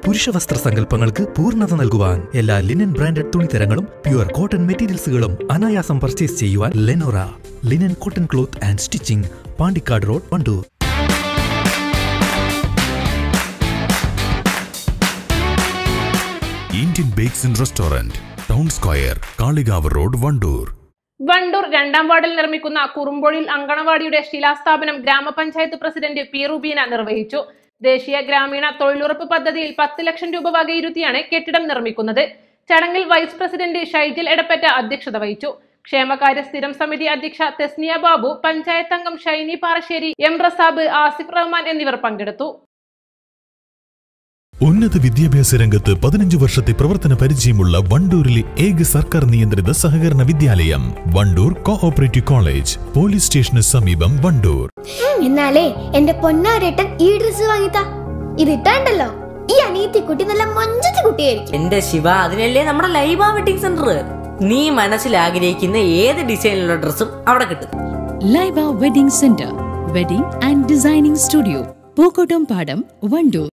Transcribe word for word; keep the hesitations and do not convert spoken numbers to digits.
പുരുഷ വസ്ത്ര സങ്കല്പങ്ങൾക്ക് പൂർണ്ണത നൽകുവാൻ എല്ലാ ലിനൻ ബ്രാൻഡഡ് തുണിത്തരങ്ങളും പ്യുവർ കോട്ടൺ മെറ്റീരിയൽസുകളും അനായാസം പർച്ചേസ് ചെയ്യുവാൻ Lenora linen cotton cloth and stitching, Pandikkad road, Wandoor. Indian bakes and restaurant, town square, Kalikavu road, Wandoor. Wandoor രണ്ടാം വാർഡിൽ നിർമ്മിക്കുന്ന കുറുമ്പൊഴിൽ അങ്കണവാടിയുടെ ശിലാസ്ഥാപനം ഗ്രാമപഞ്ചായത്ത് പ്രസിഡന്റ് പി റുബീന നിർവഹിച്ചു. ദേശീയ ഗ്രാമീണ തൊഴിലുറപ്പ് പദ്ധതിയിൽ പത്ത് ലക്ഷം രൂപ വകയിരുത്തിയാണ് കെട്ടിടം നിർമ്മിക്കുന്നത്. ചടങ്ങിൽ വൈസ് പ്രസിഡന്റ് ഷൈജിൽ എടപ്പറ്റ അധ്യക്ഷത വഹിച്ചു. ക്ഷേമകാര്യ സ്ഥിരം സമിതി അധ്യക്ഷ തെസ്നിയ ബാബു, പഞ്ചായത്ത് അംഗം ഷൈനി പാറശ്ശേരി, എം റസാബ്, ആസിഫ് റഹ്മാൻ എന്നിവർ പങ്കെടുത്തു. ഉന്നത വിദ്യാഭ്യാസ രംഗത്ത് പതിനഞ്ച് വർഷത്തെ പ്രവർത്തന പരിചയമുള്ള വണ്ടൂരിലെ ഏക സർക്കാർ നിയന്ത്രിത സഹകരണ വിദ്യാലയം വണ്ടൂർ കോഓപ്പറേറ്റീവ് കോളേജ്, പോലീസ് സ്റ്റേഷന് സമീപം, വണ്ടൂർ. എന്നാലേ എന്റെ പൊന്നാരേട്ടൻ ഈ ഡ്രസ് വാങ്ങിത്താ. ഇത് ഇട്ടാണ്ടല്ലോ ഈ അനിയത്തി കുട്ടി നല്ല മൊഞ്ചത്തി കുട്ടിയായിരിക്കും. എന്റെ ശിവ, അതിനല്ലേ നമ്മുടെ ലൈബ വെഡിങ് സെന്റർ. നീ മനസ്സിൽ ആഗ്രഹിക്കുന്ന ഏത് ഡിസൈനിലുള്ള ഡ്രസ്സും അവിടെ കിട്ടും. Laiba wedding centre, wedding and designing studio, Pookkottam Padam, Wandoor.